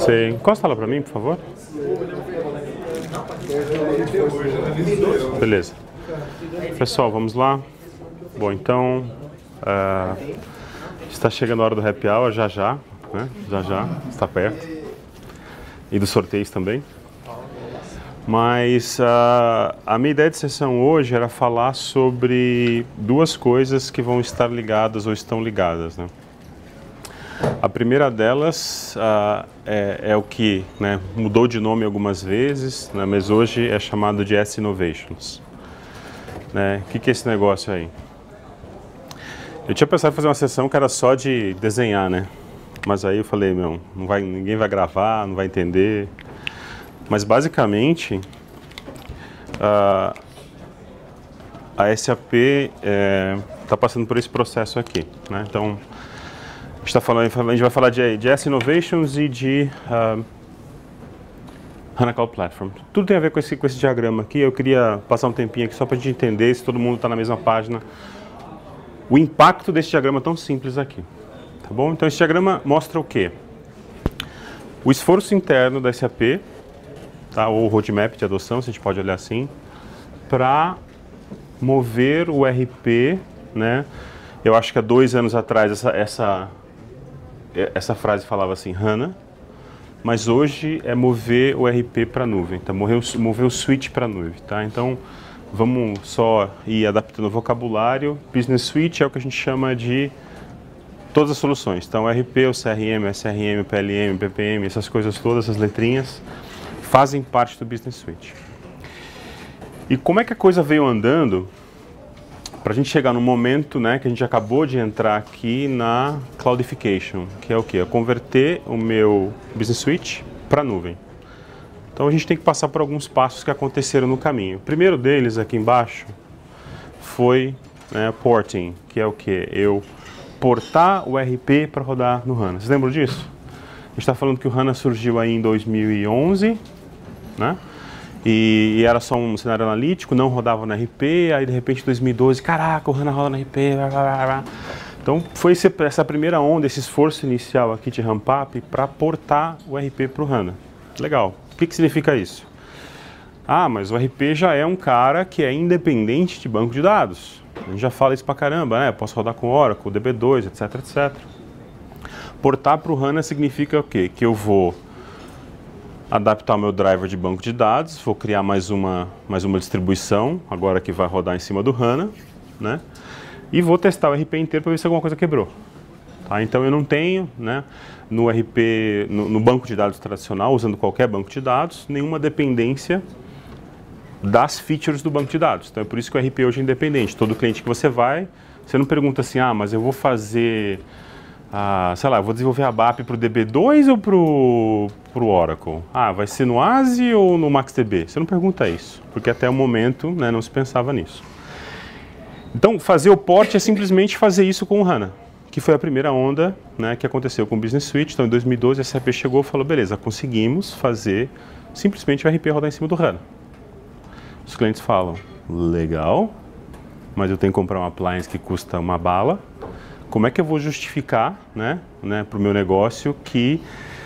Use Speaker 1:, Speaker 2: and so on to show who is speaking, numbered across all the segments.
Speaker 1: Você encosta lá para mim, por favor? Beleza. Pessoal, vamos lá? Bom, então, está chegando a hora do happy hour, já, né? Já, está perto. E dos sorteios também. Mas a minha ideia de sessão hoje era falar sobre duas coisas que vão estar ligadas ou estão ligadas, né? A primeira delas é o que, né, mudou de nome algumas vezes, né, mas hoje é chamado de S-Innovations. Né? O que é esse negócio aí? Eu tinha pensado em fazer uma sessão que era só de desenhar, né? Mas aí eu falei, meu, ninguém vai gravar, não vai entender. Mas basicamente, a SAP está passando por esse processo aqui, né? Então, a gente vai falar de S-Innovations e de HANA Cloud Platform. Tudo tem a ver com esse diagrama aqui. Eu queria passar um tempinho aqui só para a gente entender se todo mundo está na mesma página. O impacto desse diagrama tão simples aqui. Tá bom? Então, esse diagrama mostra o quê? O esforço interno da SAP, tá? Ou roadmap de adoção, se a gente pode olhar assim, para mover o RP, né? Eu acho que há 2 anos atrás essa frase falava assim, HANA, mas hoje é mover o RP para a nuvem, tá? Mover o switch para a nuvem, tá? Então, vamos só ir adaptando o vocabulário. Business Suite é o que a gente chama de todas as soluções. Então, o RP, o CRM, o SRM, o PLM, o PPM, essas coisas todas, essas letrinhas, fazem parte do Business Suite. E como é que a coisa veio andando para a gente chegar no momento, né, que a gente acabou de entrar aqui na Cloudification, que é o quê? É converter o meu Business Suite para a nuvem. Então a gente tem que passar por alguns passos que aconteceram no caminho. O primeiro deles, aqui embaixo, foi, né, porting, que é o quê? Eu portar o RP para rodar no HANA. Vocês lembram disso? A gente está falando que o HANA surgiu aí em 2011, né? E era só um cenário analítico, não rodava no RP, aí de repente em 2012, caraca, o HANA roda no RP, blá, blá, blá. Então foi essa primeira onda, esse esforço inicial aqui de ramp-up para portar o RP para o HANA. Legal. O que significa isso? Ah, mas o RP já é um cara que é independente de banco de dados. A gente já fala isso pra caramba, né? Eu posso rodar com Oracle, DB2, etc, etc. Portar para o HANA significa o quê? Que eu vou adaptar o meu driver de banco de dados, vou criar mais uma distribuição, agora que vai rodar em cima do HANA, né? E vou testar o RP inteiro para ver se alguma coisa quebrou. Tá? Então eu não tenho, né, no RP, no banco de dados tradicional, usando qualquer banco de dados, nenhuma dependência das features do banco de dados. Então é por isso que o RP hoje é independente. Todo cliente que você vai, você não pergunta assim, ah, mas eu vou fazer, sei lá, eu vou desenvolver a BAP para o DB2 ou para o Oracle? Ah, vai ser no ASI ou no MaxDB? Você não pergunta isso, porque até o momento, né, não se pensava nisso. Então, fazer o port é simplesmente fazer isso com o HANA, que foi a primeira onda, né, que aconteceu com o Business Suite. Então, em 2012, a SAP chegou e falou, beleza, conseguimos fazer simplesmente o RP rodar em cima do HANA. Os clientes falam, legal, mas eu tenho que comprar um appliance que custa uma bala. Como é que eu vou justificar, né, para o meu negócio que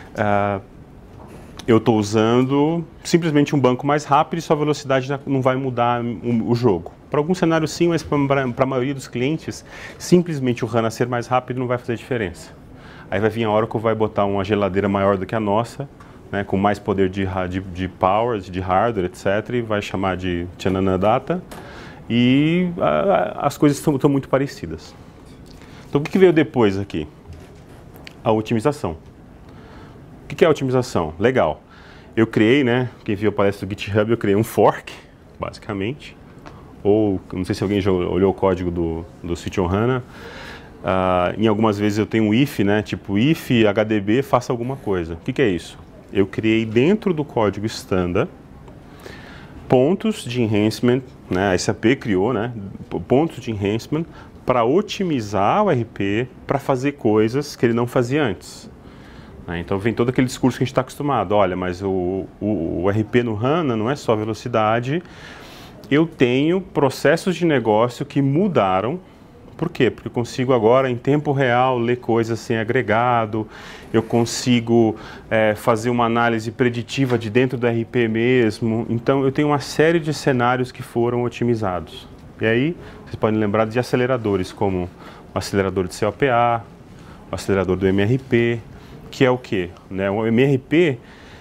Speaker 1: eu estou usando simplesmente um banco mais rápido e sua velocidade não vai mudar o jogo? Para algum cenário sim, mas para a maioria dos clientes, simplesmente o HANA ser mais rápido não vai fazer diferença. Aí vai vir a Oracle, vai botar uma geladeira maior do que a nossa, né, com mais poder de power, de hardware, etc. E vai chamar de Chanana Data. E as coisas estão muito parecidas. Então, o que veio depois aqui? A otimização. O que é a otimização? Legal. Eu criei, né, quem viu a palestra do GitHub, eu criei um fork, basicamente. Ou, não sei se alguém já olhou o código do Switch on HANA. Em algumas vezes eu tenho um if, né, tipo if HDB faça alguma coisa. O que é isso? Eu criei dentro do código standard pontos de enhancement, né, a SAP criou, né, pontos de enhancement para otimizar o RP, para fazer coisas que ele não fazia antes. Então vem todo aquele discurso que a gente está acostumado. Olha, mas o RP no HANA não é só velocidade. Eu tenho processos de negócio que mudaram Por quê? Porque eu consigo agora, em tempo real, ler coisas sem agregado, eu consigo fazer uma análise preditiva de dentro do RP mesmo. Então, eu tenho uma série de cenários que foram otimizados. E aí, vocês podem lembrar de aceleradores, como o acelerador de COPA, o acelerador do MRP, que é o quê? Né? O MRP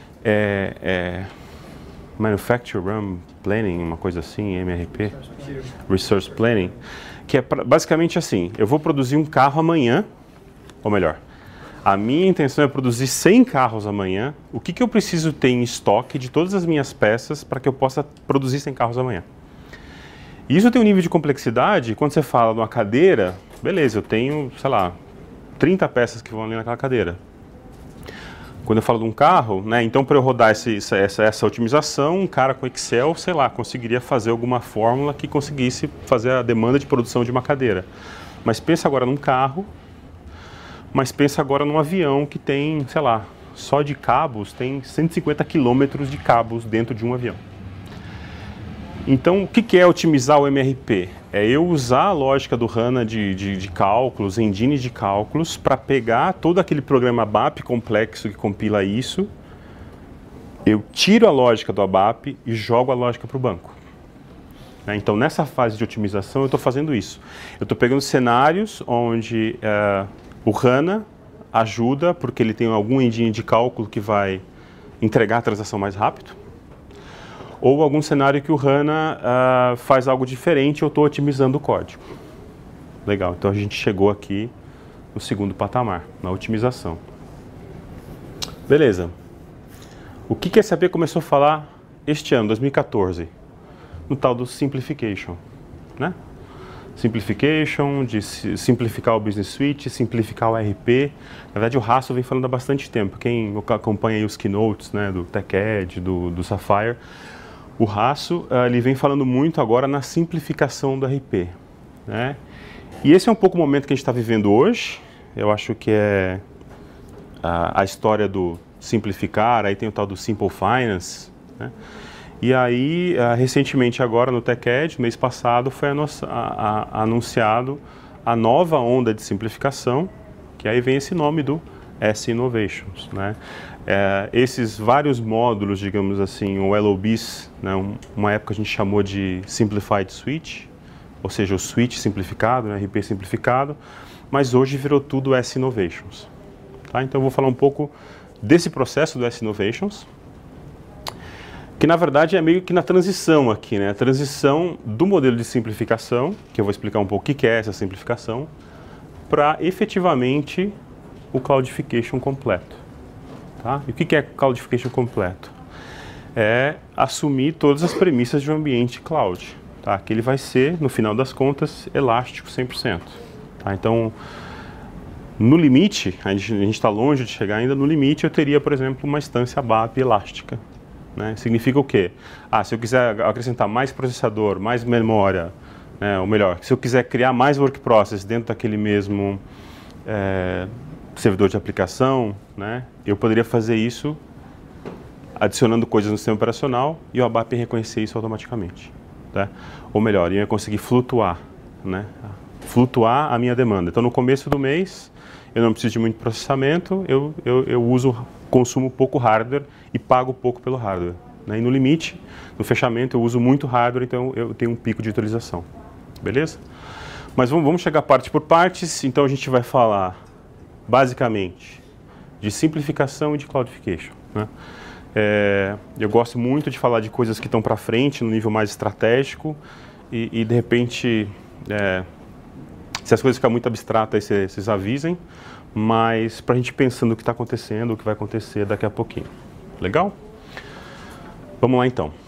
Speaker 1: é Manufacture Run Planning, uma coisa assim, MRP, Resource Planning, que é basicamente assim, eu vou produzir um carro amanhã, ou melhor, a minha intenção é produzir 100 carros amanhã, o que eu preciso ter em estoque de todas as minhas peças para que eu possa produzir 100 carros amanhã. E isso tem um nível de complexidade, quando você fala de uma cadeira, beleza, eu tenho, sei lá, 30 peças que vão ali naquela cadeira. Quando eu falo de um carro, né, então para eu rodar essa otimização, um cara com Excel, sei lá, conseguiria fazer alguma fórmula que conseguisse fazer a demanda de produção de uma cadeira. Mas pensa agora num carro, mas pensa agora num avião que tem, sei lá, só de cabos, tem 150 quilômetros de cabos dentro de um avião. Então, o que é otimizar o MRP? É eu usar a lógica do HANA de cálculos, engine de cálculos, para pegar todo aquele programa ABAP complexo que compila isso, eu tiro a lógica do ABAP e jogo a lógica para o banco. Então, nessa fase de otimização, eu estou fazendo isso. Eu estou pegando cenários onde o HANA ajuda, porque ele tem algum engine de cálculo que vai entregar a transação mais rápido, ou algum cenário que o HANA faz algo diferente, eu estou otimizando o código. Legal, então a gente chegou aqui no segundo patamar, na otimização. Beleza. O que a SAP começou a falar este ano, 2014? No tal do Simplification, né? Simplification, de simplificar o Business Suite, simplificar o RP. Na verdade, o Hasso vem falando há bastante tempo. Quem acompanha aí os keynotes, né, do TechEd, do Sapphire, o Hasso, ele vem falando muito agora na simplificação do RP, né? E esse é um pouco o momento que a gente está vivendo hoje. Eu acho que é a história do simplificar, aí tem o tal do Simple Finance, né? E aí, recentemente agora no TechEd, mês passado, foi anunciado a nova onda de simplificação, que aí vem esse nome do S-Innovations, né? Esses vários módulos, digamos assim, o LOBs, né, uma época a gente chamou de Simplified Suite, ou seja, o Suite simplificado, né, RP simplificado, mas hoje virou tudo S-Innovations. Tá? Então eu vou falar um pouco desse processo do S-Innovations, que na verdade é meio que na transição aqui, né? A transição do modelo de simplificação, que eu vou explicar um pouco o que é essa simplificação, para efetivamente o Cloudification completo. Tá? E o que é Cloudification completo? É assumir todas as premissas de um ambiente cloud, tá? Que ele vai ser, no final das contas, elástico 100%. Tá? Então, no limite, a gente está longe de chegar ainda, no limite eu teria, por exemplo, uma instância ABAP elástica. Né? Significa o quê? Se eu quiser acrescentar mais processador, mais memória, né? Ou melhor, se eu quiser criar mais work process dentro daquele mesmo servidor de aplicação, né? Eu poderia fazer isso adicionando coisas no sistema operacional e o ABAP reconhecer isso automaticamente. Tá? Ou melhor, eu ia conseguir flutuar, né? Flutuar a minha demanda. Então, no começo do mês, eu não preciso de muito processamento, eu consumo pouco hardware e pago pouco pelo hardware. Né? E no limite, no fechamento, eu uso muito hardware, então eu tenho um pico de utilização. Beleza? Mas vamos chegar parte por partes, então a gente vai falar basicamente de simplificação e de cloudification. Né? Eu gosto muito de falar de coisas que estão para frente, no nível mais estratégico, e de repente, se as coisas ficarem muito abstratas, vocês avisem, mas para a gente pensando o que está acontecendo, o que vai acontecer daqui a pouquinho. Legal? Vamos lá então.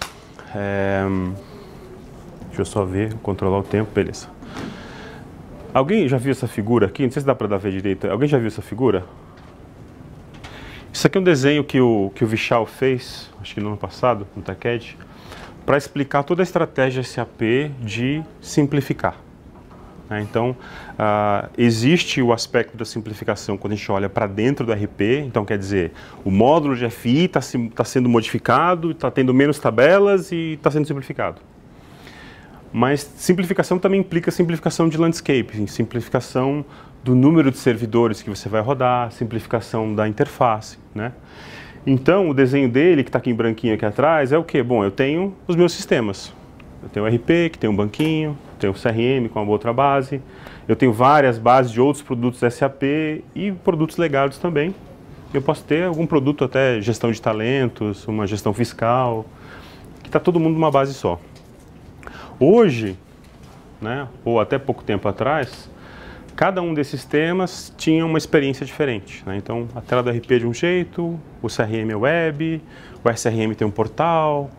Speaker 1: Deixa eu só ver, controlar o tempo, beleza. Alguém já viu essa figura aqui? Não sei se dá para dar ver direito. Alguém já viu essa figura? Isso aqui é um desenho que o Vishal fez, acho que no ano passado, no TechEd, para explicar toda a estratégia SAP de simplificar. Então, existe o aspecto da simplificação quando a gente olha para dentro do RP, então quer dizer, o módulo de FI está sendo modificado, está tendo menos tabelas e está sendo simplificado. Mas simplificação também implica simplificação de landscape, simplificação do número de servidores que você vai rodar, simplificação da interface, né? Então, o desenho dele, que está aqui em branquinho aqui atrás, é o quê? Bom, eu tenho os meus sistemas. Eu tenho o RP, que tem um banquinho, tenho o CRM com uma outra base, eu tenho várias bases de outros produtos SAP e produtos legados também. Eu posso ter algum produto até gestão de talentos, uma gestão fiscal, que está todo mundo numa base só. Hoje, né, ou até pouco tempo atrás, cada um desses temas tinha uma experiência diferente, né? Então, a tela do RP é de um jeito, o CRM é web, o SRM tem um portal,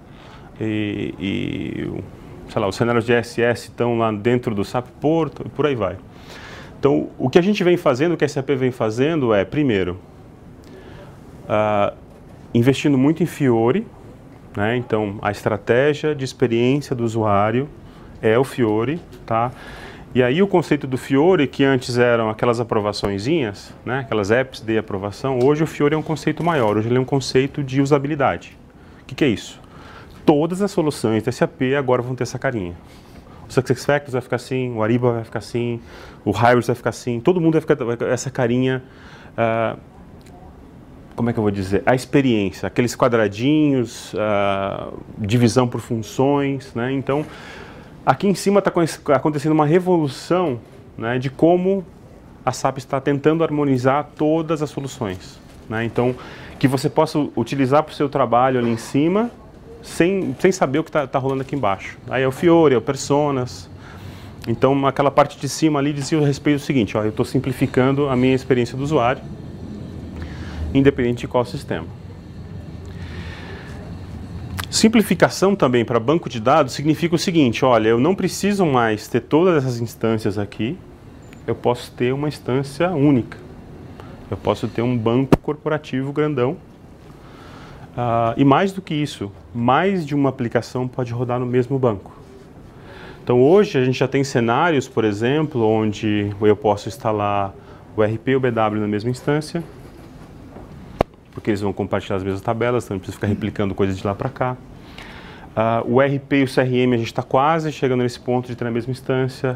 Speaker 1: sei lá, os cenários de SS estão lá dentro do SAP Portal e por aí vai. Então, o que a gente vem fazendo, o que a SAP vem fazendo é, primeiro, investindo muito em Fiori, né? Então, a estratégia de experiência do usuário é o Fiori, tá? E aí o conceito do Fiori, que antes eram aquelas aprovaçõezinhas, né? Aquelas apps de aprovação, hoje o Fiori é um conceito maior, hoje ele é um conceito de usabilidade. O que é isso? Todas as soluções da SAP agora vão ter essa carinha. O SuccessFactors vai ficar assim, o Ariba vai ficar assim, o Hybris vai ficar assim, todo mundo vai ficar com essa carinha, como é que eu vou dizer? A experiência, aqueles quadradinhos, divisão por funções, né? Então, aqui em cima está acontecendo uma revolução, né, de como a SAP está tentando harmonizar todas as soluções, né? Então, que você possa utilizar para o seu trabalho ali em cima, sem saber o que está rolando aqui embaixo. Aí é o Fiori, é o Personas. Então, aquela parte de cima ali dizia a respeito do seguinte, ó, eu estou simplificando a minha experiência do usuário, independente de qual sistema. Simplificação também para banco de dados significa o seguinte, olha, eu não preciso mais ter todas essas instâncias aqui, eu posso ter uma instância única. Eu posso ter um banco corporativo grandão. E mais do que isso, mais de uma aplicação pode rodar no mesmo banco. Então hoje a gente já tem cenários, por exemplo, onde eu posso instalar o RP e o BW na mesma instância, porque eles vão compartilhar as mesmas tabelas, então não precisa ficar replicando coisas de lá para cá. O RP e o CRM a gente está quase chegando nesse ponto de ter na mesma instância.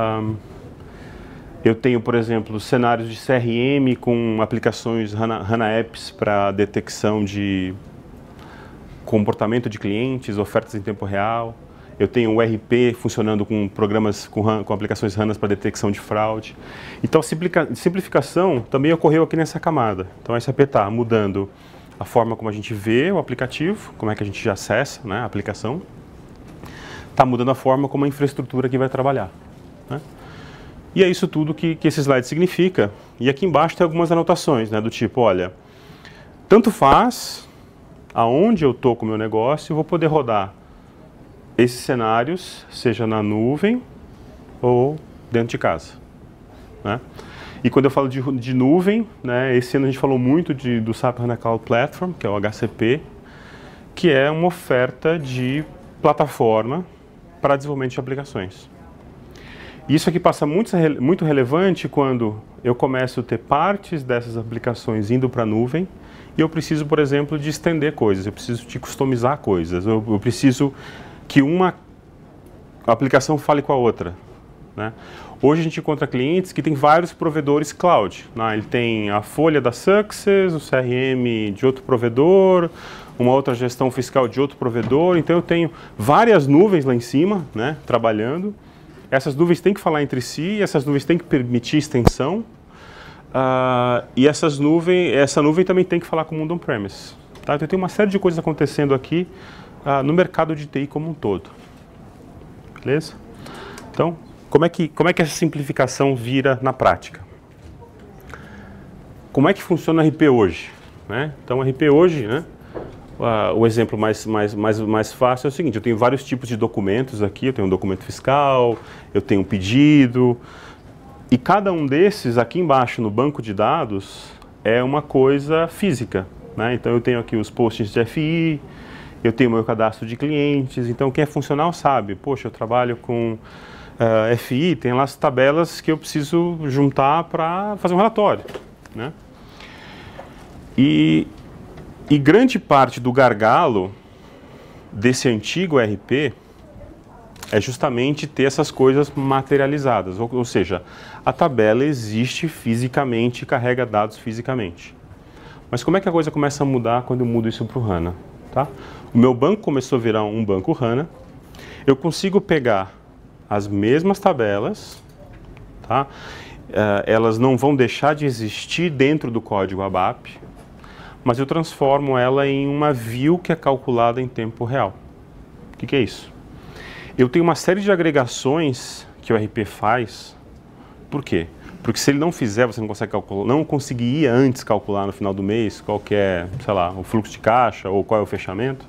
Speaker 1: Eu tenho, por exemplo, cenários de CRM com aplicações HANA Apps para detecção de comportamento de clientes, ofertas em tempo real. Eu tenho o RP funcionando com programas, com aplicações HANA para detecção de fraude. Então, simplificação também ocorreu aqui nessa camada. Então, a SAP está mudando a forma como a gente vê o aplicativo, como é que a gente já acessa, né, a aplicação. Está mudando a forma como a infraestrutura aqui vai trabalhar, né? E é isso tudo que esse slide significa. E aqui embaixo tem algumas anotações, né, do tipo, olha, tanto faz aonde eu estou com o meu negócio, eu vou poder rodar esses cenários, seja na nuvem ou dentro de casa, né? E quando eu falo de nuvem, né, esse ano a gente falou muito do SAP HANA Cloud Platform, que é o HCP, que é uma oferta de plataforma para desenvolvimento de aplicações. Isso aqui passa muito relevante quando eu começo a ter partes dessas aplicações indo para a nuvem e eu preciso, por exemplo, de estender coisas, eu preciso de customizar coisas, eu preciso que uma aplicação fale com a outra, né? Hoje a gente encontra clientes que têm vários provedores cloud, né? Ele tem a folha da Success, o CRM de outro provedor, uma outra gestão fiscal de outro provedor, então eu tenho várias nuvens lá em cima, né, trabalhando. Essas nuvens têm que falar entre si, essas nuvens têm que permitir extensão, e essa nuvem também tem que falar com o mundo on-premise, tá? Então tem uma série de coisas acontecendo aqui no mercado de TI como um todo. Beleza? Então, como é que essa simplificação vira na prática? Como é que funciona o RP hoje, né? Então, o RP hoje, né, o exemplo mais fácil é o seguinte, eu tenho vários tipos de documentos aqui, eu tenho um documento fiscal, eu tenho um pedido, e cada um desses aqui embaixo no banco de dados é uma coisa física, né? Então eu tenho aqui os postings de FI, eu tenho o meu cadastro de clientes, então quem é funcional sabe, poxa, eu trabalho com FI, tem lá as tabelas que eu preciso juntar para fazer um relatório, né? E grande parte do gargalo desse antigo RP é justamente ter essas coisas materializadas, ou seja, a tabela existe fisicamente e carrega dados fisicamente. Mas como é que a coisa começa a mudar quando eu mudo isso para o HANA? Tá? O meu banco começou a virar um banco HANA, eu consigo pegar as mesmas tabelas, tá? Elas não vão deixar de existir dentro do código ABAP, mas eu transformo ela em uma view que é calculada em tempo real. O que é isso? Eu tenho uma série de agregações que o RP faz. Por quê? Porque se ele não fizer, você não consegue calcular, não conseguiria antes calcular no final do mês qual que é, sei lá, o fluxo de caixa ou qual é o fechamento,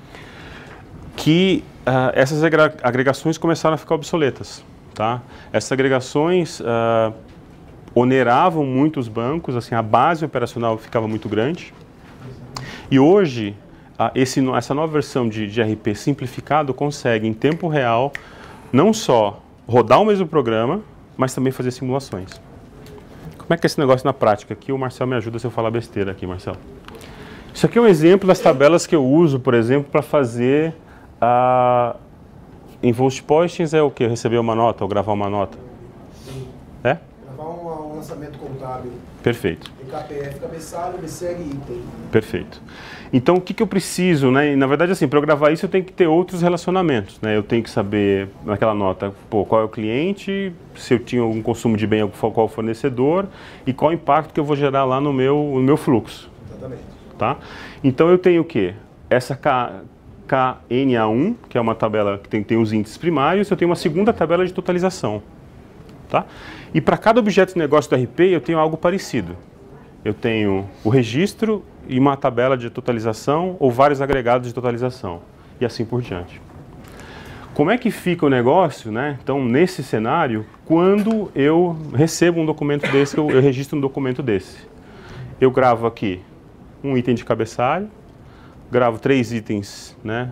Speaker 1: que essas agregações começaram a ficar obsoletas. Tá? Essas agregações oneravam muito os bancos, assim, a base operacional ficava muito grande. E hoje, essa nova versão de RP simplificado consegue, em tempo real, não só rodar o mesmo programa, mas também fazer simulações. Como é que é esse negócio na prática? Aqui o Marcel me ajuda se eu falar besteira aqui, Marcel. Isso aqui é um exemplo das tabelas que eu uso, por exemplo, para fazer invoice postings é o quê? Receber uma nota ou gravar uma nota?
Speaker 2: Sim.
Speaker 1: É?
Speaker 2: Gravar um lançamento contábil.
Speaker 1: Perfeito.
Speaker 2: KPF, cabeçalho, BCR item.
Speaker 1: Perfeito. Então, o que eu preciso, né? E, na verdade, assim, para eu gravar isso, eu tenho que ter outros relacionamentos, né? Eu tenho que saber, naquela nota, pô, qual é o cliente, se eu tinha algum consumo de bem, qual é o fornecedor e qual o impacto que eu vou gerar lá no meu fluxo.
Speaker 2: Exatamente.
Speaker 1: Tá? Então, eu tenho o quê? Essa KNA1, que é uma tabela que tem os índices primários, eu tenho uma segunda tabela de totalização. Tá? E para cada objeto de negócio do RP, eu tenho algo parecido. Eu tenho o registro e uma tabela de totalização ou vários agregados de totalização e assim por diante. Como é que fica o negócio, né? Então, nesse cenário, quando eu recebo um documento desse, eu registro um documento desse. Eu gravo aqui um item de cabeçalho, gravo 3 itens, né,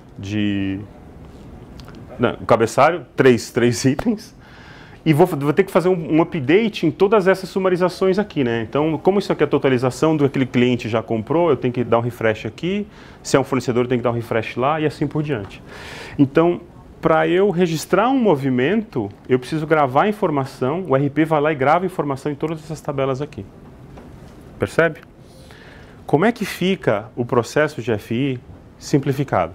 Speaker 1: o cabeçalho, três itens, e vou ter que fazer um update em todas essas sumarizações aqui, né? Então, como isso aqui é a totalização do que aquele cliente já comprou, eu tenho que dar um refresh aqui. Se é um fornecedor, eu tenho que dar um refresh lá e assim por diante. Então, para eu registrar um movimento, eu preciso gravar a informação. O RP vai lá e grava a informação em todas essas tabelas aqui. Percebe? Como é que fica o processo de FI simplificado?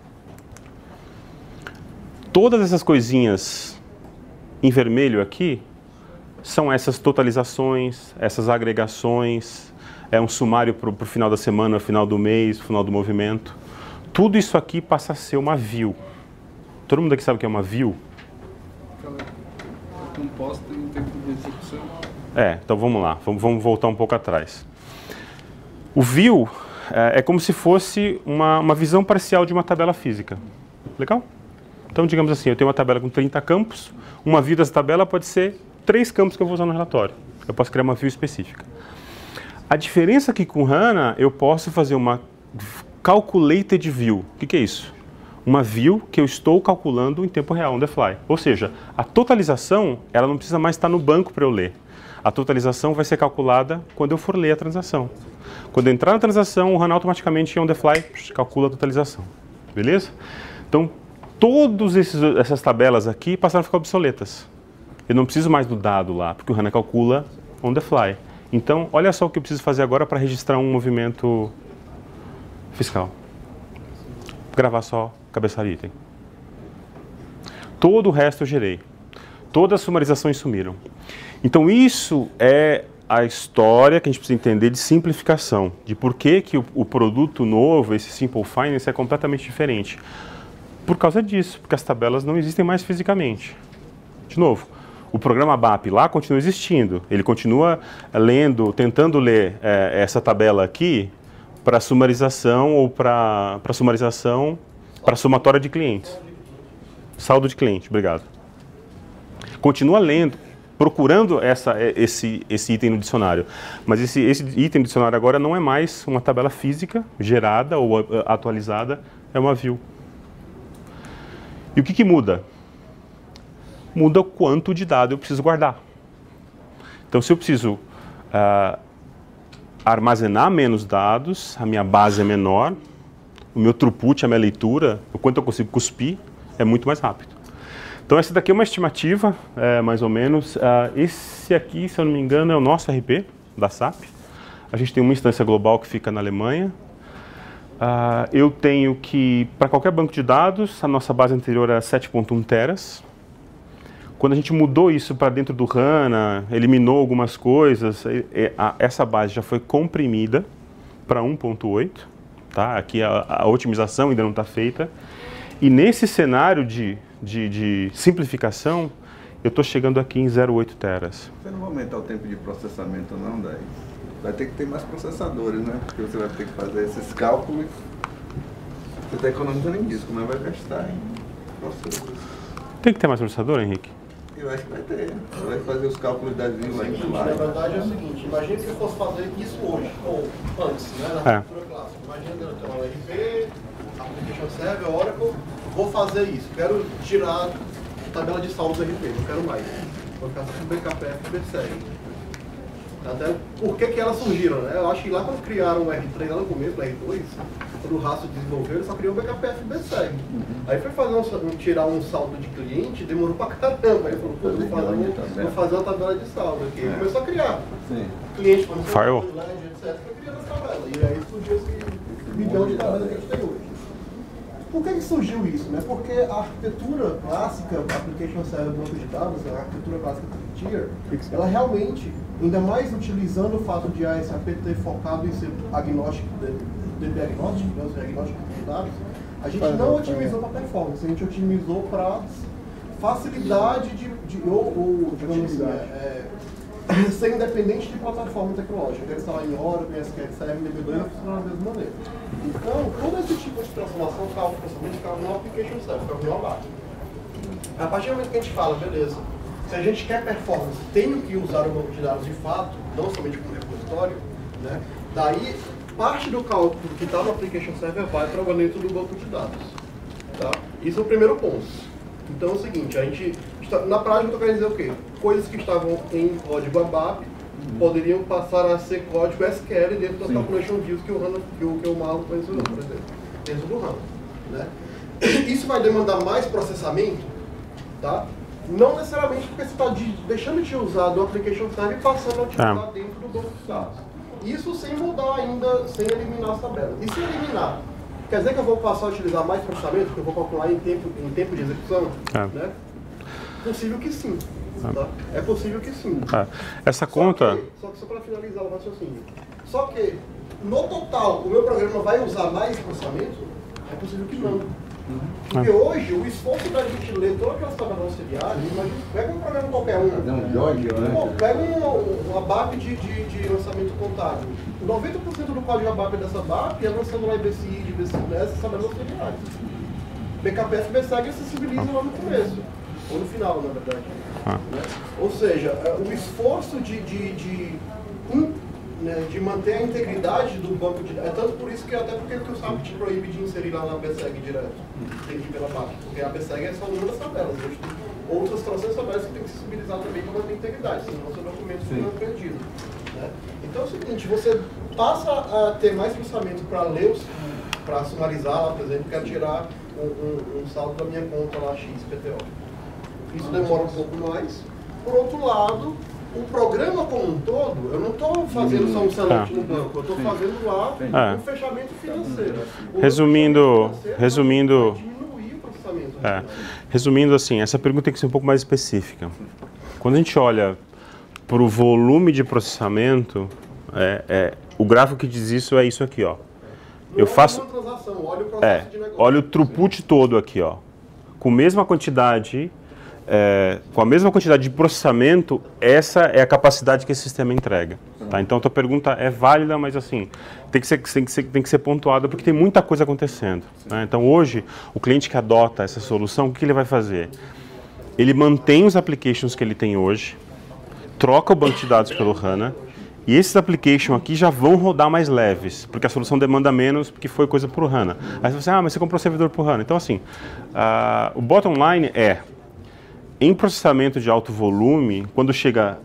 Speaker 1: Todas essas coisinhas em vermelho aqui são essas totalizações, essas agregações, é um sumário para o final da semana, final do mês, final do movimento. Tudo isso aqui passa a ser uma view. Todo mundo aqui sabe o que é uma view?
Speaker 3: Aquela composta em tempo de execução.
Speaker 1: Então vamos lá, vamos voltar um pouco atrás. O view é como se fosse uma visão parcial de uma tabela física. Legal? Então, digamos assim, eu tenho uma tabela com 30 campos, uma view dessa tabela pode ser 3 campos que eu vou usar no relatório. Eu posso criar uma view específica. A diferença aqui com HANA, eu posso fazer uma calculated view. O que é isso? Uma view que eu estou calculando em tempo real, on the fly. Ou seja, a totalização, ela não precisa mais estar no banco para eu ler. A totalização vai ser calculada quando eu for ler a transação. Quando eu entrar na transação, o HANA automaticamente, on the fly, calcula a totalização. Beleza? Então, todas essas tabelas aqui passaram a ficar obsoletas. Eu não preciso mais do dado lá, porque o HANA calcula on the fly. Então, olha só o que eu preciso fazer agora para registrar um movimento fiscal. Gravar só cabeçalho item. Todo o resto eu gerei. Todas as sumarizações sumiram. Então, isso é a história que a gente precisa entender de simplificação, de por que o produto novo, esse Simple Finance, é completamente diferente. Por causa disso, porque as tabelas não existem mais fisicamente. De novo, o programa ABAP lá continua existindo. Ele continua lendo, tentando ler essa tabela aqui para sumarização ou para somatória de clientes. Saldo de cliente, obrigado. Continua lendo, procurando esse item no dicionário. Mas esse item no dicionário agora não é mais uma tabela física gerada ou atualizada, é uma view. E o que muda? Muda o quanto de dado eu preciso guardar. Então, se eu preciso armazenar menos dados, a minha base é menor, o meu throughput, a minha leitura, o quanto eu consigo cuspir, é muito mais rápido. Então essa daqui é uma estimativa, mais ou menos. Esse aqui, se eu não me engano, é o nosso RP da SAP. A gente tem uma instância global que fica na Alemanha. Eu tenho que, para qualquer banco de dados, a nossa base anterior era 7.1 teras. Quando a gente mudou isso para dentro do HANA, eliminou algumas coisas, essa base já foi comprimida para 1.8. Tá? Aqui a otimização ainda não está feita. E nesse cenário de simplificação, eu estou chegando aqui em 0.8 teras.
Speaker 4: Você não vai aumentar o tempo de processamento não, daí? Vai ter que ter mais processadores, né? Porque você vai ter que fazer esses cálculos. Você está economizando em disco, mas vai gastar em processadores.
Speaker 1: Tem que ter mais processador, Henrique?
Speaker 4: Eu acho que vai ter. Você vai fazer os cálculos das linhas lá em
Speaker 2: Na verdade é o seguinte, imagina que eu fosse fazer isso hoje, ou antes, né, na arquitetura clássica. Imagina que eu tenho um RP, Application Server, Oracle, vou fazer isso, quero tirar a tabela de saldos do RP, não quero mais. Vou ficar com BKPF e BSEG. Até por que elas surgiram, né? Eu acho que lá quando criaram o R3, lá no começo, o R2, quando o Rastro desenvolveu, ele só criou o BKPF e BSEG. Aí foi fazer tirar um saldo de cliente, demorou pra caramba. Aí falou, pô, vou fazer uma tabela de saldo aqui. Ele começou a criar.
Speaker 4: Sim.
Speaker 2: Cliente,
Speaker 1: Firewall.
Speaker 2: etc. Foi criando as tabelas. E aí surgiu esse milhão de tabelas que a gente tem hoje. Por que surgiu isso? Né? Porque a arquitetura clássica, Application Server Banco de Dados, a arquitetura clássica Tier, ela realmente, ainda mais utilizando o fato de a SAP ter focado em ser agnóstico, DB agnóstico, né? Ser agnóstico de dados, a gente não otimizou para performance, a gente otimizou para facilidade ou digamos assim, ser independente de plataforma tecnológica. Eu quero instalar em Oracle, SQL Server, DB2 vai funcionar da mesma maneira. Então, todo esse tipo de transformação ficava principalmente no Application Server, ficava no ABAP. A partir do momento que a gente fala, beleza, se a gente quer performance, tenho que usar o banco de dados de fato, não somente como repositório, né? Daí, parte do cálculo que está no Application Server vai para dentro do banco de dados. Tá? Isso é o primeiro ponto. Então é o seguinte, a gente, na prática eu estou querendo dizer o quê? Coisas que estavam em código ABAP poderiam passar a ser código SQL dentro das calculation views que o Marlon mencionou, por exemplo, dentro do HANA. Né? Isso vai demandar mais processamento, tá? Não necessariamente porque você está deixando de usar do Application Server e passando a utilizar dentro do banco de dados. Isso sem mudar ainda, sem eliminar as tabelas. E se eliminar, quer dizer que eu vou passar a utilizar mais processamento, que eu vou calcular em tempo de execução? Né? Possível que sim. Tá? É possível que sim.
Speaker 1: Essa conta...
Speaker 2: Só para finalizar o raciocínio. Só que, no total, o meu programa vai usar mais processamento? É possível que não. Porque hoje, o esforço da gente ler todas aquelas tabelas auxiliares, imagina, pega um programa qualquer um. Pega um ABAP de lançamento contábil. 90% do código ABAP dessa ABAP é lançando lá IBCI, essas tabelas auxiliares. BKPF e BSEG acessibilizam lá no começo. Ou no final, na verdade. Né? Ou seja, o esforço de manter a integridade do banco de dados, é tanto por isso que até porque o SAP te proíbe de inserir lá na BSEG direto, tem que ir pela BAP, porque a BSEG é só uma das tabelas, hoje tem outras trocentas tabelas que tem que sensibilizar também para manter a integridade, senão o seu documento fica perdido. Né? Então é o seguinte, você passa a ter mais processamento para ler, para sumarizar lá, por exemplo, quero tirar um saldo da minha conta lá, XPTO. Isso demora um pouco mais. Por outro lado, o programa como um todo, eu não estou fazendo só um select no banco, eu estou fazendo lá um fechamento financeiro.
Speaker 1: Resumindo assim, essa pergunta tem que ser um pouco mais específica. Quando a gente olha para o volume de processamento, o gráfico que diz isso é isso aqui, ó. Eu faço, olha o throughput todo aqui, ó. Com a mesma quantidade de processamento, essa é a capacidade que esse sistema entrega. Tá? Então, a tua pergunta é válida, mas assim, tem que ser pontuada porque tem muita coisa acontecendo. Né? Então, hoje, o cliente que adota essa solução, o que ele vai fazer? Ele mantém os applications que ele tem hoje, troca o banco de dados pelo HANA, e esses applications aqui já vão rodar mais leves, porque a solução demanda menos, porque foi coisa para o HANA. Aí você mas você comprou servidor para o HANA. Então, assim, o bottom line em processamento de alto volume, quando chega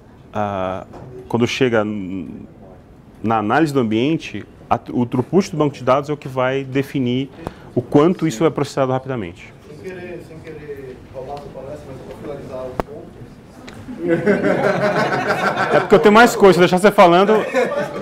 Speaker 1: na análise do ambiente, o throughput do banco de dados é o que vai definir o quanto isso é processado rapidamente.
Speaker 2: sem querer roubar sua palestra, mas para finalizar o ponto.
Speaker 1: É porque eu tenho mais coisa, deixar você falando.
Speaker 2: O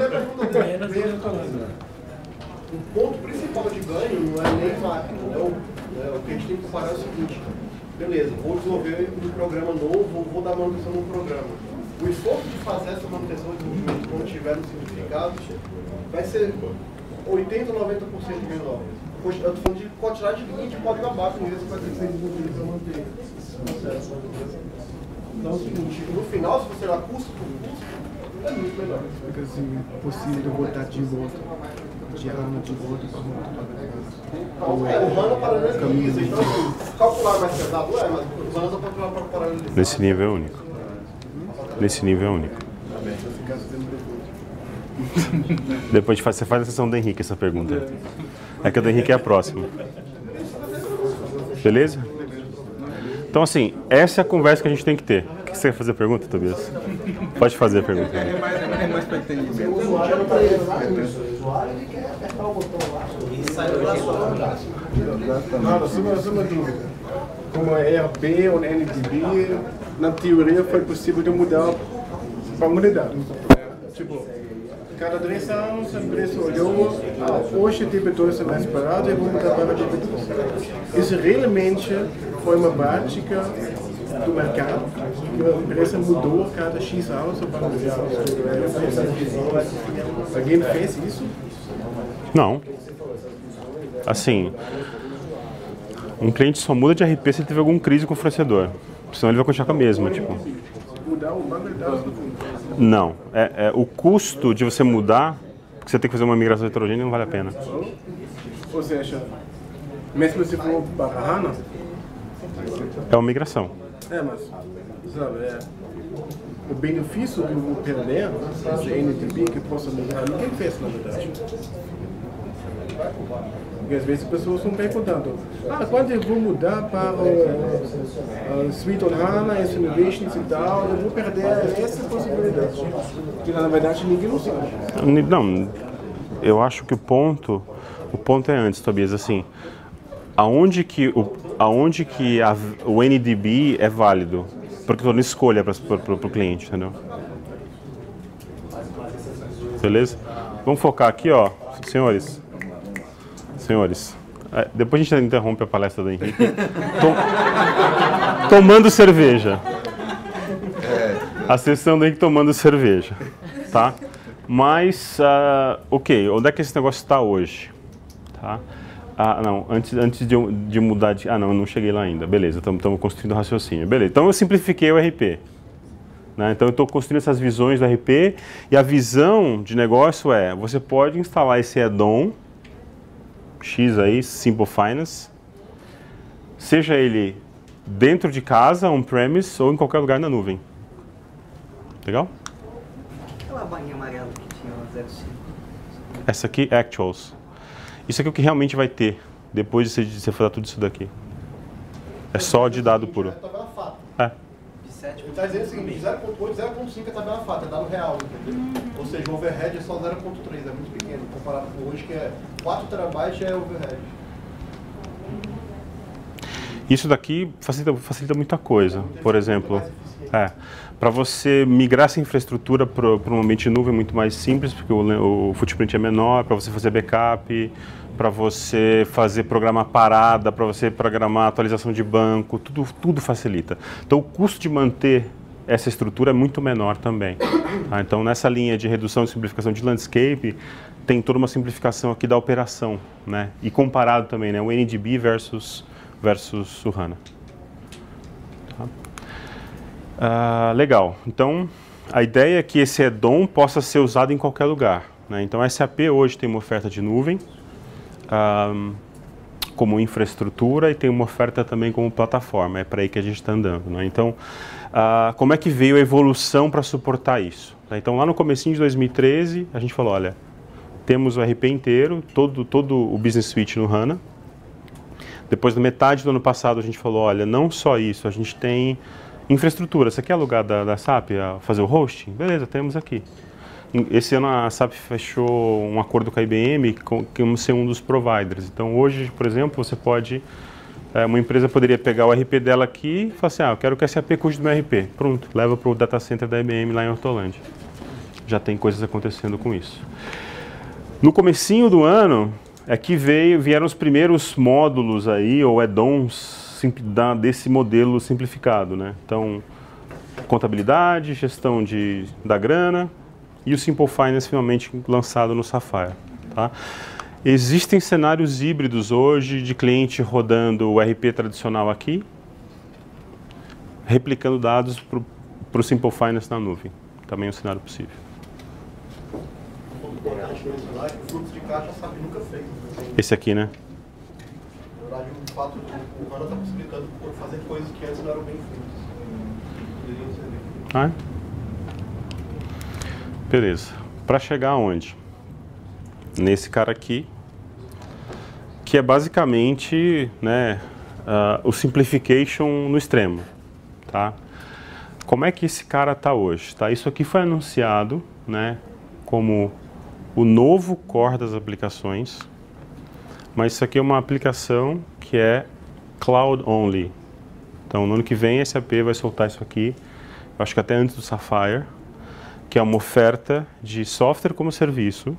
Speaker 2: ponto principal de ganho não é nem máquina, o que a gente tem que comparar é o seguinte: beleza, vou desenvolver um programa novo, vou dar manutenção no programa. O esforço de fazer essa manutenção e desenvolvimento quando tiver no simplificado vai ser 80 ou 90% menor. Eu estou falando de quantidade de linha de código abaixo, mesmo que vai ter que ser desenvolvido para manter o processo. Então é o seguinte: no final, se você olhar custo por custo, é muito melhor.
Speaker 5: Fica assim, possível de botar de volta, de HANA de volta para
Speaker 2: o HANA paraleliza, então assim, calcular mais pesado é, mas o HANA pode paralelizar.
Speaker 1: Nesse nível é único. Nesse nível é único. Depois você faz a sessão do Henrique essa pergunta. É que a do Henrique é a próxima. Beleza? Então, assim, essa é a conversa que a gente tem que ter. O que você quer fazer a pergunta, Tobias? Pode fazer a pergunta.
Speaker 4: É mais para entendimento.
Speaker 2: O usuário não está interessado nisso. O usuário ele quer apertar o botão lá e sair do sua braço.
Speaker 5: Não, só uma dúvida. Como é ERP ou NDB, na teoria foi possível de mudar para a unidade. Tipo, cada 3 anos a empresa olhou, hoje a temperatura está mais parada e vou mudar para a temperatura. Isso realmente foi uma prática do mercado, que a empresa mudou a cada X anos para mudar. Alguém fez isso?
Speaker 1: Não. Assim, um cliente só muda de RP se ele teve alguma crise com o fornecedor. Senão ele vai continuar com a mesma, tipo.
Speaker 5: Mudar o banco de dados do fundo.
Speaker 1: Não. O custo de você mudar, porque você tem que fazer uma migração heterogênea, não vale a pena.
Speaker 5: Ou seja, mesmo se for para HANA,
Speaker 1: É uma migração.
Speaker 5: mas, sabe, o benefício que eu vou perder, esse NTB que possa migrar, ninguém fez na verdade. Porque às vezes as pessoas estão perguntando, quando eu vou mudar para o Suite on HANA, esse Innovations e tal, eu vou perder essa possibilidade. Que na verdade ninguém não sabe.
Speaker 1: Não, eu acho que o ponto é antes, Tobias, assim, aonde que o NDB é válido? Porque torna escolha para o cliente, entendeu? Beleza? Vamos focar aqui, ó, senhores. Depois a gente interrompe a palestra do Henrique. Tomando cerveja. A sessão do Henrique tomando cerveja, tá? Mas, ok, onde é que esse negócio está hoje? Tá? Não, antes de mudar de... não, eu não cheguei lá ainda. Beleza, estamos construindo o raciocínio. Beleza, então eu simplifiquei o RP. Né? Então eu estou construindo essas visões do RP e a visão de negócio é, você pode instalar esse add-on X aí, Simple Finance, seja ele dentro de casa, on-premise ou em qualquer lugar na nuvem. Legal?
Speaker 6: Aquela barrinha amarela que tinha no 05.
Speaker 1: Essa aqui, Actuals. Isso aqui é o que realmente vai ter depois de você fazer tudo isso daqui. É só de dado puro.
Speaker 2: É tabela FATA.
Speaker 1: É.
Speaker 2: Ele está dizendo o seguinte, 0.8, 0.5 é tabela FATA, é dado real, entendeu? Ou seja, o overhead é só 0.3, é muito pequeno, comparado com hoje que é 4 terabytes é overhead.
Speaker 1: Isso daqui facilita muita coisa. Por exemplo, para você migrar essa infraestrutura para um ambiente nuvem é muito mais simples, porque o footprint é menor, para você fazer backup, para você fazer programar parada, para você programar atualização de banco, tudo facilita. Então o custo de manter essa estrutura é muito menor também. Tá? Então nessa linha de redução e simplificação de landscape, tem toda uma simplificação aqui da operação, né? E comparado também, né? O NDB versus o HANA. Tá? Legal. Então a ideia é que esse add-on possa ser usado em qualquer lugar, né? Então a SAP hoje tem uma oferta de nuvem, como infraestrutura, e tem uma oferta também como plataforma, é para aí que a gente está andando, né? Então, como é que veio a evolução para suportar isso? Então, lá no comecinho de 2013, a gente falou, olha, temos o RP inteiro, todo o Business Suite no HANA. Depois, na metade do ano passado, a gente falou, olha, não só isso, a gente tem infraestrutura. Você quer alugar da SAP, fazer o hosting? Beleza, temos aqui. Esse ano a SAP fechou um acordo com a IBM, que vamos ser um dos providers. Então hoje, por exemplo, você pode Uma empresa poderia pegar o RP dela aqui e falar assim, eu quero que a SAP cuide do meu RP. Pronto, leva para o data center da IBM lá em Hortolândia. Já tem coisas acontecendo com isso. No comecinho do ano é que vieram os primeiros módulos aí, ou add-ons desse modelo simplificado, né? Então, contabilidade, gestão da grana e o Simple Finance finalmente lançado no Sapphire, tá? Existem cenários híbridos hoje de cliente rodando o RP tradicional aqui, replicando dados para o Simple Finance na nuvem. Também é um cenário possível.
Speaker 2: O fluxo de caixa a SAP nunca fez.
Speaker 1: Esse aqui, né?
Speaker 2: Na verdade, o fato o HANA está possibilitando fazer coisas que antes não eram bem feitas.
Speaker 1: Beleza. Para chegar aonde? Nesse cara aqui, que é basicamente, né, o simplification no extremo, tá? Como é que esse cara está hoje? Tá? Isso aqui foi anunciado, né, como o novo core das aplicações, mas isso aqui é uma aplicação que é cloud only. Então, no ano que vem, a SAP vai soltar isso aqui, eu acho que até antes do Sapphire, que é uma oferta de software como serviço,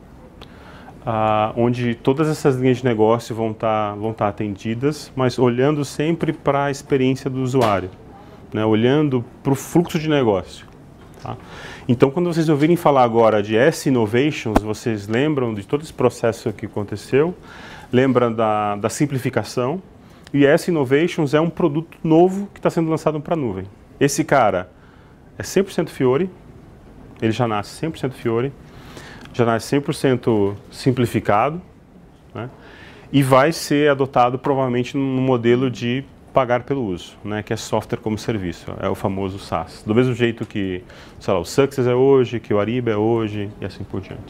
Speaker 1: onde todas essas linhas de negócio vão tá atendidas, mas olhando sempre para a experiência do usuário, né? Olhando para o fluxo de negócio. Tá? Então, quando vocês ouvirem falar agora de S-Innovations, vocês lembram de todo esse processo que aconteceu, lembram da simplificação, e S-Innovations é um produto novo que está sendo lançado para a nuvem. Esse cara é 100% Fiori, ele já nasce 100% Fiori, já nasce 100% simplificado, né? E vai ser adotado provavelmente num modelo de pagar pelo uso, né? Que é software como serviço, é o famoso SaaS. Do mesmo jeito que, sei lá, o Success é hoje, que o Ariba é hoje e assim por diante.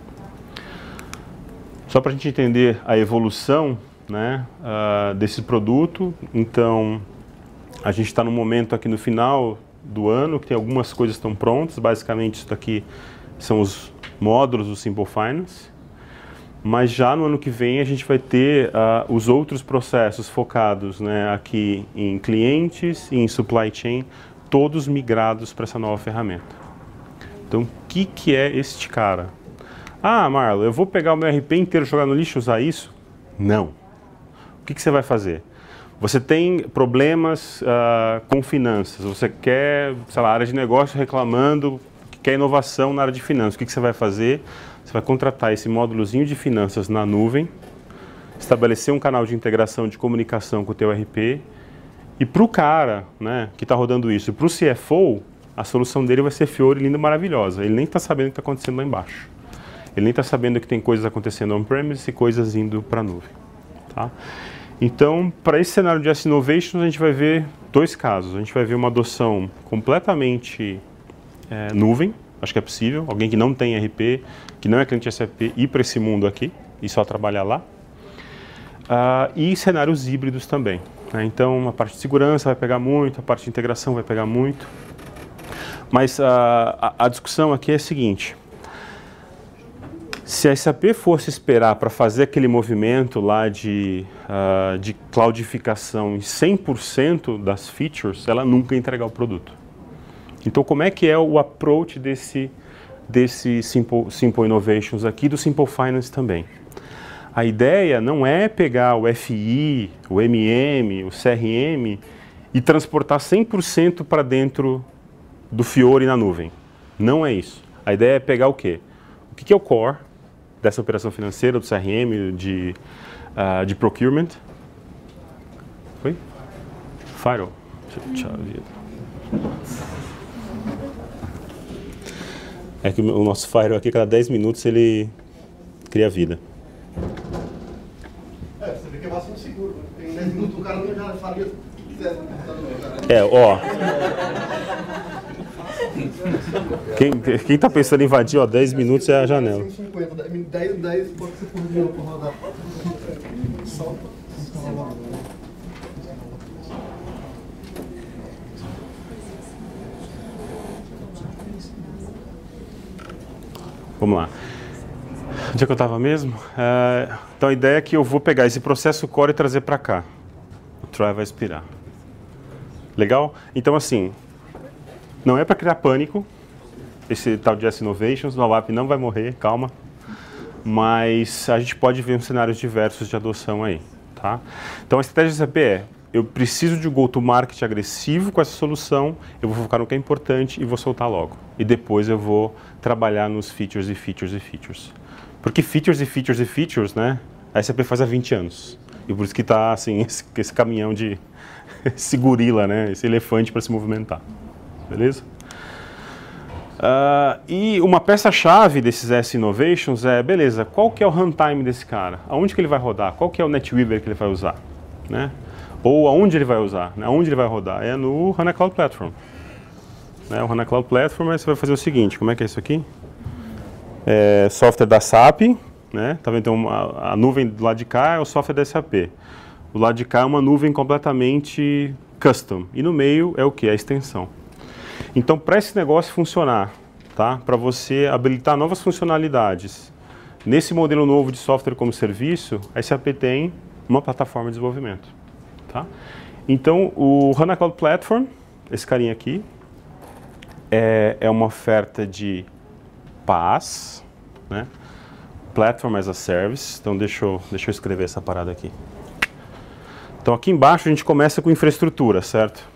Speaker 1: Só para a gente entender a evolução, né, desse produto, então a gente está no momento aqui no final do ano, que tem algumas coisas que estão prontas, basicamente isso daqui são os módulos do Simple Finance, mas já no ano que vem a gente vai ter os outros processos focados, né, aqui em clientes e em supply chain, todos migrados para essa nova ferramenta. Então, o que é este cara? Marlon, eu vou pegar o meu RP inteiro, jogar no lixo e usar isso? Não. O que você vai fazer? Você tem problemas com finanças, você quer, sei lá, área de negócio reclamando, quer inovação na área de finanças. O que você vai fazer? Você vai contratar esse módulozinho de finanças na nuvem, estabelecer um canal de integração de comunicação com o teu RP, e para o cara, né, que está rodando isso, para o CFO, a solução dele vai ser Fiori, linda, maravilhosa. Ele nem está sabendo o que está acontecendo lá embaixo. Ele nem está sabendo que tem coisas acontecendo on-premise e coisas indo para a nuvem. Tá? Então, para esse cenário de S-Innovations, a gente vai ver dois casos. A gente vai ver uma adoção completamente nuvem, acho que é possível. Alguém que não tem RP, que não é cliente SAP, ir para esse mundo aqui e só trabalhar lá. E cenários híbridos também. Né? Então, a parte de segurança vai pegar muito, a parte de integração vai pegar muito. Mas a discussão aqui é a seguinte. Se a SAP fosse esperar para fazer aquele movimento lá de cloudificação em 100% das features, ela nunca ia entregar o produto. Então, como é que é o approach desse Simple Innovations aqui, do Simple Finance também? A ideia não é pegar o FI, o MM, o CRM e transportar 100% para dentro do Fiori na nuvem. Não é isso. A ideia é pegar o quê? O que é o core dessa operação financeira, do CRM, de procurement? Foi? Firewall. É que o nosso Firewall aqui, cada 10 minutos, ele cria vida.
Speaker 2: Você vê que é bastante seguro. Né? Tem 10 minutos, o cara não já faria o que quisesse no computador.
Speaker 1: Quem tá pensando em invadir, 10 minutos é a janela.
Speaker 2: 150, 10 pode ser por dia para rodar.
Speaker 1: Vamos lá. Onde é que eu estava mesmo? Então a ideia é que eu vou pegar esse processo core e trazer para cá. Troy vai expirar. Legal? Então, assim, não é para criar pânico. Esse tal de S-Innovations, o ABAP não vai morrer, calma. Mas a gente pode ver uns cenários diversos de adoção aí, tá? Então, a estratégia do SAP é, eu preciso de um go-to-market agressivo com essa solução, eu vou focar no que é importante e vou soltar logo. E depois eu vou trabalhar nos features e features e features. Porque features e features e features, né? A SAP faz há 20 anos. E por isso que está, assim, esse caminhão de... esse gorila, né? Esse elefante para se movimentar. Beleza? E uma peça-chave desses S-Innovations é, beleza, qual que é o runtime desse cara? Aonde que ele vai rodar? Qual que é o NetWeaver que ele vai usar? Né? Ou aonde ele vai usar? Né? Aonde ele vai rodar? É no HANA Cloud Platform. Né? O HANA Cloud Platform, aí você vai fazer o seguinte, como é que é isso aqui? É software da SAP, né? Tá vendo? Então, a nuvem do lado de cá é o software da SAP. Do lado de cá é uma nuvem completamente custom. E no meio é o que? A extensão. Então, para esse negócio funcionar, tá? Para você habilitar novas funcionalidades, nesse modelo novo de software como serviço, a SAP tem uma plataforma de desenvolvimento. Tá? Então, o HANA Cloud Platform, esse carinha aqui, é uma oferta de PaaS, né? Platform as a Service. Então, deixa eu escrever essa parada aqui. Então, aqui embaixo a gente começa com infraestrutura, certo?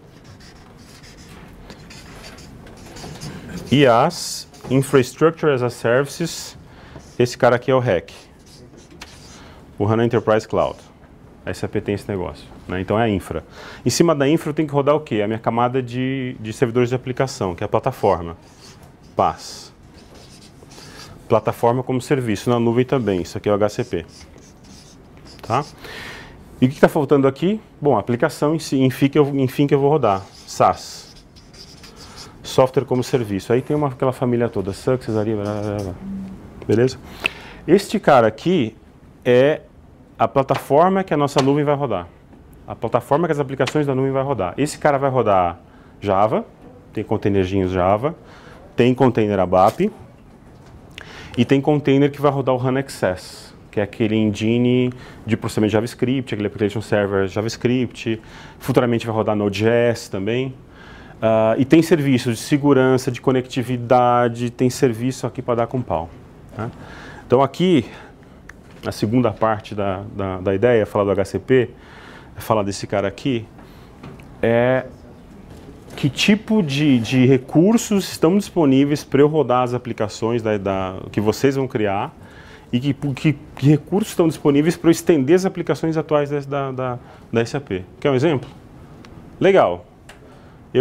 Speaker 1: IaaS, Infrastructure as a Services, esse cara aqui é o REC, o HANA Enterprise Cloud. A SAP tem esse negócio, né? Então é a infra. Em cima da infra eu tenho que rodar o quê? A minha camada de servidores de aplicação, que é a plataforma. PaaS. Plataforma como serviço, na nuvem também, isso aqui é o HCP. Tá? E o que está faltando aqui? Bom, a aplicação enfim que eu vou rodar. SaaS. Software como serviço. Aí tem aquela família toda, Success, ali, beleza? Este cara aqui é a plataforma que a nossa nuvem vai rodar. A plataforma que as aplicações da nuvem vai rodar. Esse cara vai rodar Java, tem containerzinhos Java, tem container ABAP e tem container que vai rodar o HANA Access, que é aquele engine de processamento de JavaScript, aquele application server JavaScript, futuramente vai rodar Node.js também. E tem serviços de segurança, de conectividade, tem serviço aqui para dar com pau. Né? Então aqui, a segunda parte da ideia, falar do HCP, falar desse cara aqui, é que tipo de recursos estão disponíveis para eu rodar as aplicações que vocês vão criar e que recursos estão disponíveis para eu estender as aplicações atuais da SAP. Quer um exemplo? Legal. Eu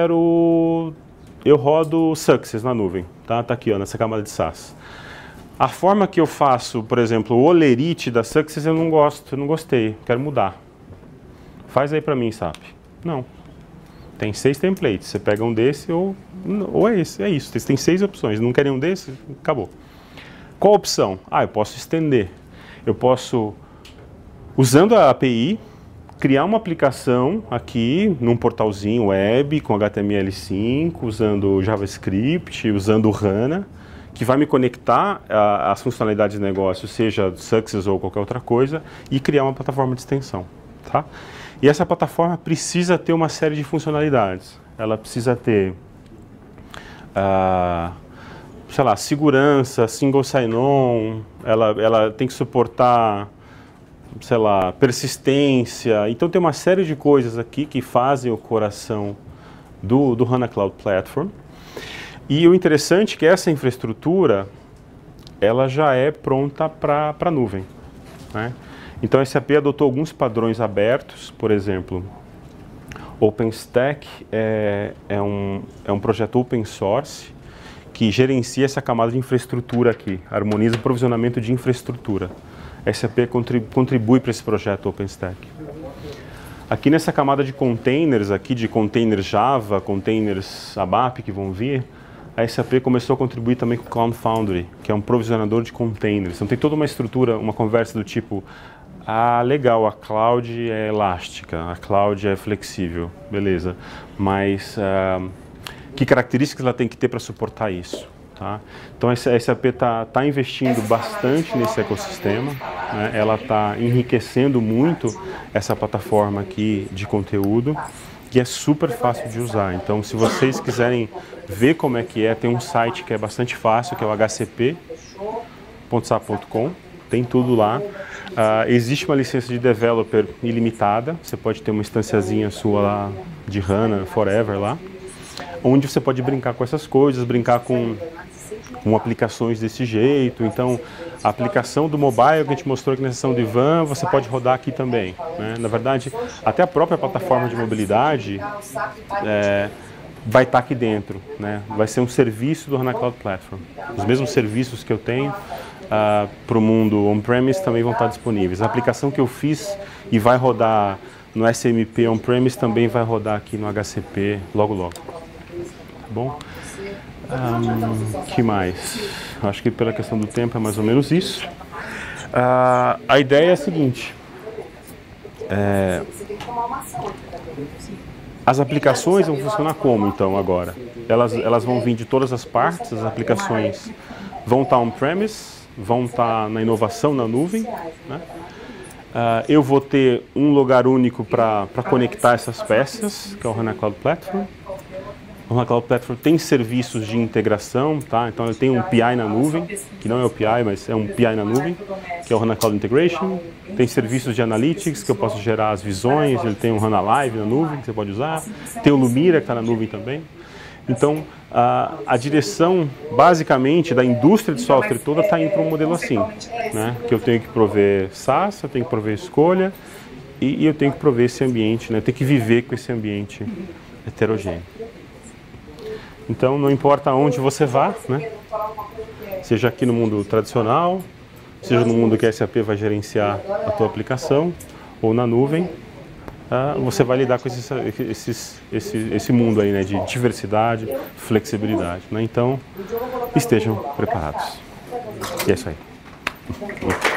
Speaker 1: rodo Success na nuvem, tá? Tá aqui, ó, nessa camada de SaaS. A forma que eu faço, por exemplo, o Olerite da Success eu não gostei, quero mudar. Faz aí para mim, SAP. Não. Tem 6 templates, você pega um desse ou é esse, é isso. Tem 6 opções, não querem um desse, acabou. Qual a opção? Eu posso estender. Eu posso, usando a API, criar uma aplicação aqui num portalzinho web com HTML5, usando JavaScript, usando o HANA, que vai me conectar às funcionalidades de negócio, seja Success ou qualquer outra coisa, e criar uma plataforma de extensão. Tá? E essa plataforma precisa ter uma série de funcionalidades. Ela precisa ter, sei lá, segurança, single sign-on, ela tem que suportar, sei lá, persistência. Então tem uma série de coisas aqui que fazem o coração do HANA Cloud Platform. E o interessante é que essa infraestrutura, ela já é pronta para a nuvem, né? Então a SAP adotou alguns padrões abertos, por exemplo, OpenStack é um projeto open source que gerencia essa camada de infraestrutura aqui, harmoniza o provisionamento de infraestrutura. A SAP contribui para esse projeto OpenStack. Aqui nessa camada de containers, aqui de containers Java, containers ABAP que vão vir, a SAP começou a contribuir também com o Cloud Foundry, que é um provisionador de containers. Então tem toda uma estrutura, uma conversa do tipo, legal, a cloud é elástica, a cloud é flexível, beleza, mas que características ela tem que ter para suportar isso? Tá? Então a SAP está investindo bastante nesse ecossistema, né? Ela está enriquecendo muito essa plataforma aqui de conteúdo, que é super fácil de usar. Então, se vocês quiserem ver como é que é, tem um site que é bastante fácil, que é o hcp.sap.com, tem tudo lá. Existe uma licença de developer ilimitada, você pode ter uma instanciazinha sua lá de HANA Forever lá, onde você pode brincar com essas coisas, brincar com aplicações desse jeito. Então, a aplicação do mobile que a gente mostrou aqui na sessão de Ivan, você pode rodar aqui também, né? Na verdade, até a própria plataforma de mobilidade vai estar aqui dentro, né? Vai ser um serviço do HANA Cloud Platform. Os mesmos serviços que eu tenho para o mundo on-premise também vão estar disponíveis. A aplicação que eu fiz e vai rodar no SMP on-premise também vai rodar aqui no HCP logo logo. Tá bom? Que mais? Acho que pela questão do tempo é mais ou menos isso. A ideia é a seguinte. As aplicações vão funcionar como, então, agora? Elas vão vir de todas as partes, as aplicações vão estar on-premise, vão estar na inovação, na nuvem, né? Eu vou ter um lugar único para conectar essas peças, que é o HANA Cloud Platform. O HANA Cloud Platform tem serviços de integração, tá? Então ele tem um PI na nuvem, que não é o PI, mas é um PI na nuvem, que é o HANA Cloud Integration. Tem serviços de analytics, que eu posso gerar as visões, ele tem um HANA Live na nuvem, que você pode usar. Tem o Lumira, que está na nuvem também. Então, a direção, basicamente, da indústria de software toda está indo para um modelo assim, né? Que eu tenho que prover SaaS, eu tenho que prover escolha e eu tenho que prover esse ambiente, né? Eu tenho que viver com esse ambiente heterogêneo. Então, não importa aonde você vá, né? Seja aqui no mundo tradicional, seja no mundo que a SAP vai gerenciar a tua aplicação, ou na nuvem, você vai lidar com esse mundo aí, né, de diversidade, flexibilidade, né? Então, estejam preparados. E é isso aí.